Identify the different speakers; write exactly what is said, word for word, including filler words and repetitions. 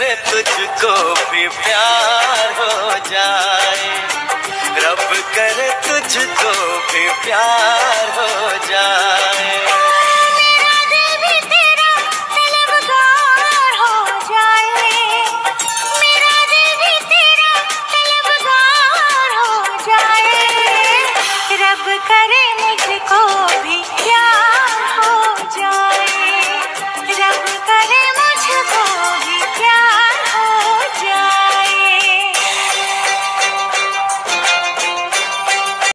Speaker 1: करे तुझको भी प्यार हो जाए, रब करे तुझको भी प्यार हो जाए।